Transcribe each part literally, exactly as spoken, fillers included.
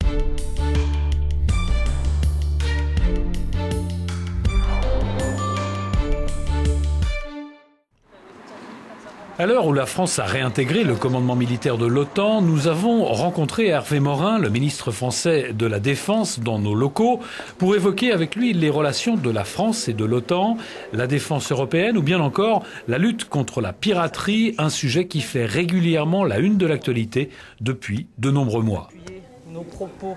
À l'heure où la France a réintégré le commandement militaire de l'OTAN, nous avons rencontré Hervé Morin, le ministre français de la Défense, dans nos locaux, pour évoquer avec lui les relations de la France et de l'OTAN, la défense européenne ou bien encore la lutte contre la piraterie, un sujet qui fait régulièrement la une de l'actualité depuis de nombreux mois. Nos propos,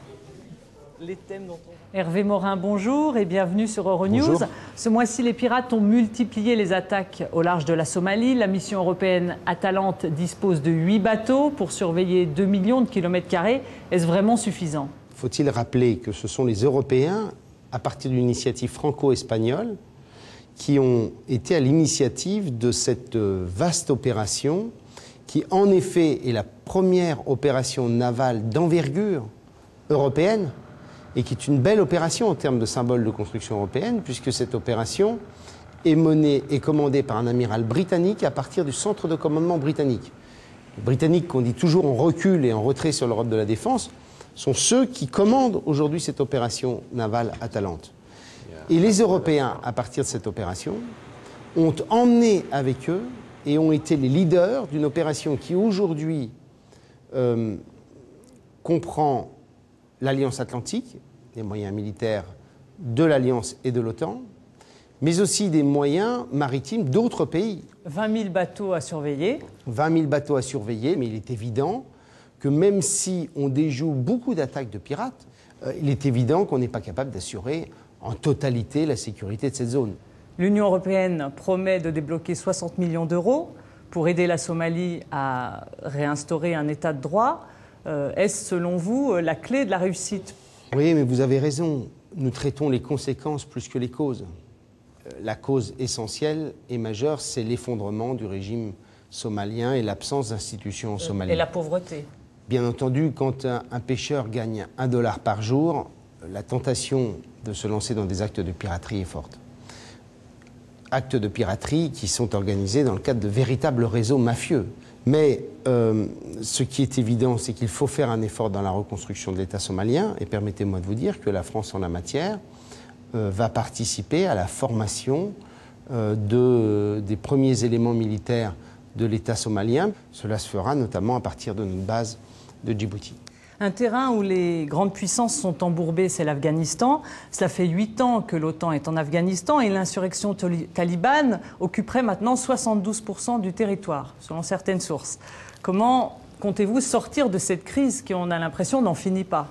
les thèmes dont on... Hervé Morin, bonjour et bienvenue sur Euronews. Bonjour. Ce mois-ci, les pirates ont multiplié les attaques au large de la Somalie. La mission européenne Atalante dispose de huit bateaux pour surveiller deux millions de kilomètres carrés. Est-ce vraiment suffisant? Faut-il rappeler que ce sont les Européens, à partir d'une initiative franco-espagnole, qui ont été à l'initiative de cette vaste opération, qui en effet est la première opération navale d'envergure européenne, et qui est une belle opération en termes de symbole de construction européenne, puisque cette opération est menée et commandée par un amiral britannique à partir du centre de commandement britannique. Les Britanniques, qu'on dit toujours en recul et en retrait sur l'Europe de la défense, sont ceux qui commandent aujourd'hui cette opération navale Atalante. Et les Européens, à partir de cette opération, ont emmené avec eux et ont été les leaders d'une opération qui aujourd'hui euh, comprend l'Alliance Atlantique, les moyens militaires de l'Alliance et de l'OTAN, mais aussi des moyens maritimes d'autres pays. vingt mille bateaux à surveiller. vingt mille bateaux à surveiller, mais il est évident que même si on déjoue beaucoup d'attaques de pirates, euh, il est évident qu'on n'est pas capable d'assurer en totalité la sécurité de cette zone. L'Union européenne promet de débloquer soixante millions d'euros pour aider la Somalie à réinstaurer un état de droit. Euh, Est-ce, selon vous, la clé de la réussite? Oui, mais vous avez raison. Nous traitons les conséquences plus que les causes. Euh, la cause essentielle et majeure, c'est l'effondrement du régime somalien et l'absence d'institutions somaliennes. Et la pauvreté. Bien entendu, quand un, un pêcheur gagne un dollar par jour, la tentation de se lancer dans des actes de piraterie est forte. Actes de piraterie qui sont organisés dans le cadre de véritables réseaux mafieux. Mais euh, ce qui est évident, c'est qu'il faut faire un effort dans la reconstruction de l'État somalien. Et permettez-moi de vous dire que la France, en la matière, euh, va participer à la formation euh, de, des premiers éléments militaires de l'État somalien. Cela se fera notamment à partir de notre base de Djibouti. Un terrain où les grandes puissances sont embourbées, c'est l'Afghanistan. Cela fait huit ans que l'OTAN est en Afghanistan et l'insurrection talibane occuperait maintenant soixante-douze pour cent du territoire, selon certaines sources. Comment comptez-vous sortir de cette crise qui, on a l'impression, n'en finit pas?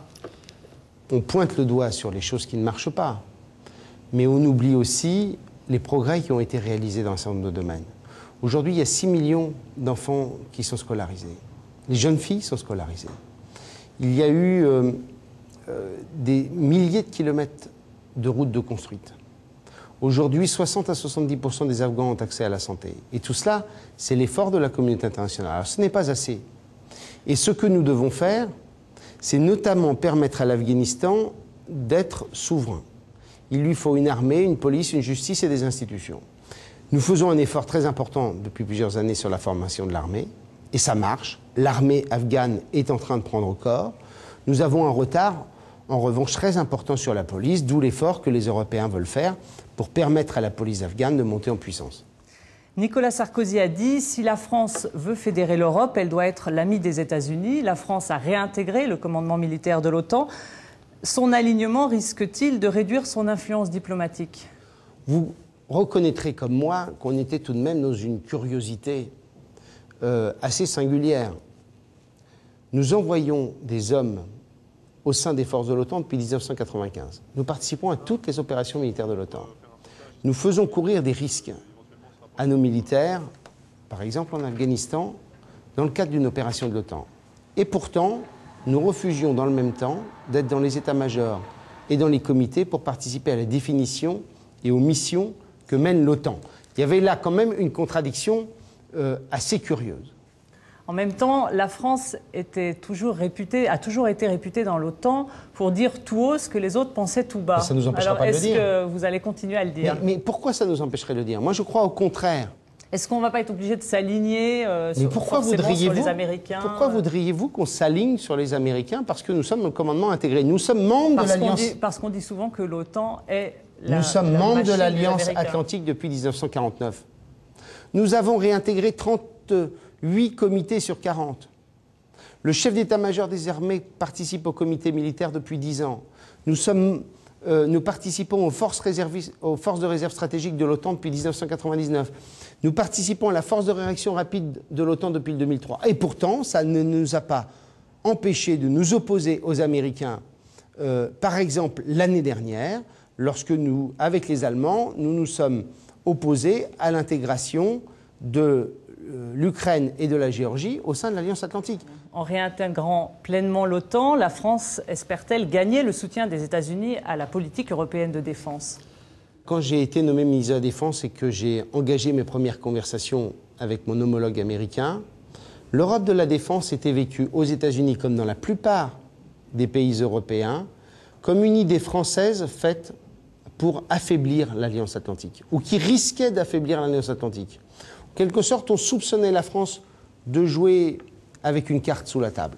On pointe le doigt sur les choses qui ne marchent pas, mais on oublie aussi les progrès qui ont été réalisés dans un certain nombre de domaines. Aujourd'hui, il y a six millions d'enfants qui sont scolarisés. Les jeunes filles sont scolarisées. Il y a eu euh, euh, des milliers de kilomètres de routes de construites. Aujourd'hui, soixante à soixante-dix pour cent des Afghans ont accès à la santé. Et tout cela, c'est l'effort de la communauté internationale. Alors, ce n'est pas assez. Et ce que nous devons faire, c'est notamment permettre à l'Afghanistan d'être souverain. Il lui faut une armée, une police, une justice et des institutions. Nous faisons un effort très important depuis plusieurs années sur la formation de l'armée. Et ça marche. L'armée afghane est en train de prendre corps. Nous avons un retard, en revanche, très important sur la police, d'où l'effort que les Européens veulent faire pour permettre à la police afghane de monter en puissance. Nicolas Sarkozy a dit « Si la France veut fédérer l'Europe, elle doit être l'amie des États-Unis ». La France a réintégré le commandement militaire de l'OTAN. Son alignement risque-t-il de réduire son influence diplomatique? Vous reconnaîtrez comme moi qu'on était tout de même dans une curiosité Euh, assez singulière. Nous envoyons des hommes au sein des forces de l'OTAN depuis mille neuf cent quatre-vingt-quinze. Nous participons à toutes les opérations militaires de l'OTAN. Nous faisons courir des risques à nos militaires, par exemple en Afghanistan, dans le cadre d'une opération de l'OTAN. Et pourtant, nous refusions dans le même temps d'être dans les états-majors et dans les comités pour participer à la définition et aux missions que mène l'OTAN. Il y avait là quand même une contradiction Euh, assez curieuse. En même temps, la France était toujours réputée, a toujours été réputée dans l'OTAN pour dire tout haut ce que les autres pensaient tout bas. Mais ça nous empêchera Alors, pas de le dire. est-ce que vous allez continuer à le dire? mais, mais pourquoi ça nous empêcherait de le dire? Moi, je crois au contraire Est-ce qu'on ne va pas être obligé de s'aligner euh, sur, pourquoi forcément sur les Américains? Pourquoi voudriez-vous qu'on s'aligne sur les Américains? Parce que nous sommes le commandement intégré. Nous sommes membres parce de l'Alliance... Parce qu'on dit souvent que l'OTAN est la Nous sommes la membres de l'Alliance des Atlantique depuis mille neuf cent quarante-neuf. Nous avons réintégré trente-huit comités sur quarante. Le chef d'état-major des armées participe au comité militaire depuis dix ans. Nous sommes... Euh, nous participons aux forces, aux forces de réserve stratégique de l'OTAN depuis mille neuf cent quatre-vingt-dix-neuf. Nous participons à la force de réaction rapide de l'OTAN depuis le deux mille trois. Et pourtant, ça ne nous a pas empêché de nous opposer aux Américains. Euh, par exemple, l'année dernière, lorsque nous, avec les Allemands, nous nous sommes opposés à l'intégration de l'Ukraine et de la Géorgie au sein de l'Alliance Atlantique. En réintégrant pleinement l'OTAN, la France espère-t-elle gagner le soutien des États-Unis à la politique européenne de défense? Quand j'ai été nommé ministre de la Défense et que j'ai engagé mes premières conversations avec mon homologue américain, l'Europe de la défense était vécue aux États-Unis comme dans la plupart des pays européens comme une idée française faite pour affaiblir l'Alliance Atlantique, ou qui risquait d'affaiblir l'Alliance Atlantique. En quelque sorte, on soupçonnait la France de jouer avec une carte sous la table.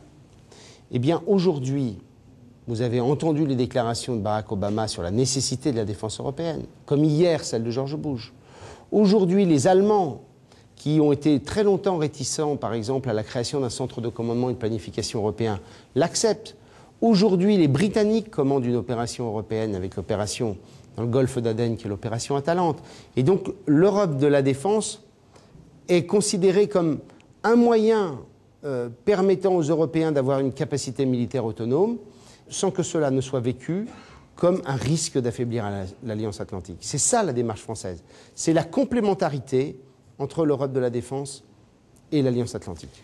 Eh bien, aujourd'hui, vous avez entendu les déclarations de Barack Obama sur la nécessité de la défense européenne, comme hier celle de George Bush. Aujourd'hui, les Allemands, qui ont été très longtemps réticents, par exemple, à la création d'un centre de commandement et de planification européen, l'acceptent. Aujourd'hui, les Britanniques commandent une opération européenne avec l'opération dans le golfe d'Aden, qui est l'opération Atalante. Et donc, l'Europe de la défense est considérée comme un moyen euh, permettant aux Européens d'avoir une capacité militaire autonome, sans que cela ne soit vécu comme un risque d'affaiblir l'Alliance Atlantique. C'est ça la démarche française. C'est la complémentarité entre l'Europe de la défense et l'Alliance Atlantique.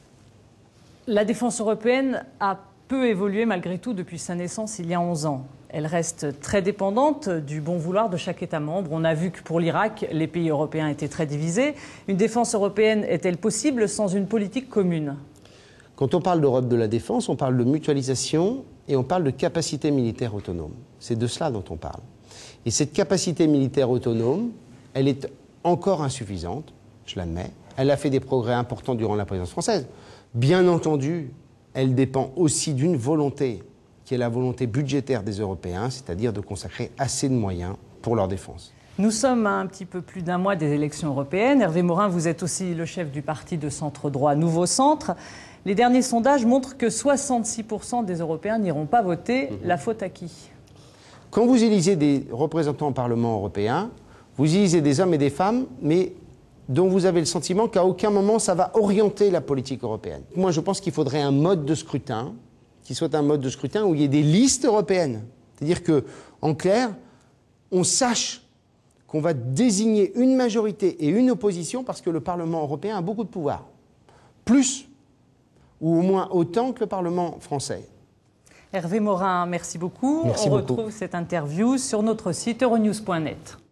La défense européenne a peu évolué malgré tout depuis sa naissance il y a onze ans. Elle reste très dépendante du bon vouloir de chaque État membre. On a vu que pour l'Irak, les pays européens étaient très divisés. Une défense européenne est-elle possible sans une politique commune? Quand on parle d'Europe de la défense, on parle de mutualisation et on parle de capacité militaire autonome. C'est de cela dont on parle. Et cette capacité militaire autonome, elle est encore insuffisante, je l'admets. Elle a fait des progrès importants durant la présidence française. Bien entendu, elle dépend aussi d'une volonté, qui est la volonté budgétaire des Européens, c'est-à-dire de consacrer assez de moyens pour leur défense. Nous sommes à un petit peu plus d'un mois des élections européennes. Hervé Morin, vous êtes aussi le chef du parti de centre-droit Nouveau Centre. Les derniers sondages montrent que soixante-six pour cent des Européens n'iront pas voter. Mmh. La faute à qui? Quand vous élisez des représentants au Parlement européen, vous élisez des hommes et des femmes, mais dont vous avez le sentiment qu'à aucun moment ça va orienter la politique européenne. Moi, je pense qu'il faudrait un mode de scrutin qui soit un mode de scrutin où il y ait des listes européennes. C'est-à-dire qu'en clair, on sache qu'on va désigner une majorité et une opposition parce que le Parlement européen a beaucoup de pouvoir. Plus, ou au moins autant que le Parlement français. Hervé Morin, merci beaucoup. Merci on beaucoup. retrouve cette interview sur notre site euronews point net.